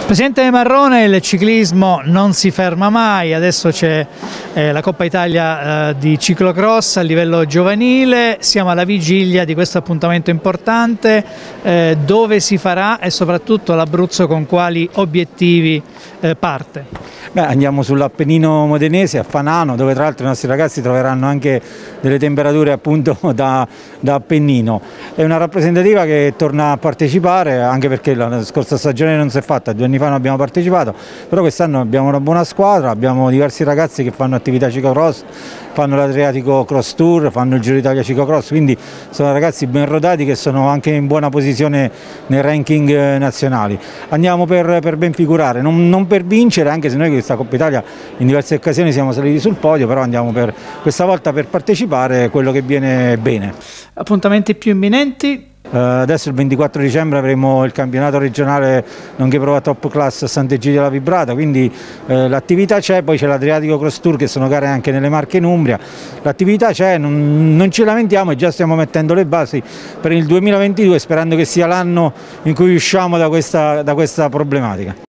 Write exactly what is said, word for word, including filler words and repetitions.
Presidente Marrone, il ciclismo non si ferma mai, adesso c'è eh, la Coppa Italia eh, di ciclocross a livello giovanile, siamo alla vigilia di questo appuntamento importante, eh, dove si farà e soprattutto l'Abruzzo con quali obiettivi eh, parte? Beh, andiamo sull'Appennino modenese, a Fanano, dove tra l'altro i nostri ragazzi troveranno anche delle temperature appunto da, da Appennino. È una rappresentativa che torna a partecipare, anche perché la scorsa stagione non si è fatta, due anni fa non abbiamo partecipato, però quest'anno abbiamo una buona squadra, abbiamo diversi ragazzi che fanno attività ciclocross, fanno l'Adriatico Cross Tour, fanno il Giro d'Italia Ciclocross, quindi sono ragazzi ben rodati che sono anche in buona posizione nei ranking nazionali. Andiamo per, per ben figurare, non, non per vincere, anche se noi questa Coppa Italia in diverse occasioni siamo saliti sul podio, però andiamo per, questa volta per partecipare, quello che viene bene. Appuntamenti più imminenti? Uh, adesso il ventiquattro dicembre avremo il campionato regionale nonché prova top class a Sant'Egidio della Vibrata, quindi uh, l'attività c'è, poi c'è l'Adriatico Cross Tour che sono gare anche nelle Marche in Umbria, l'attività c'è, non, non ci lamentiamo e già stiamo mettendo le basi per il duemilaventidue sperando che sia l'anno in cui usciamo da questa, da questa problematica.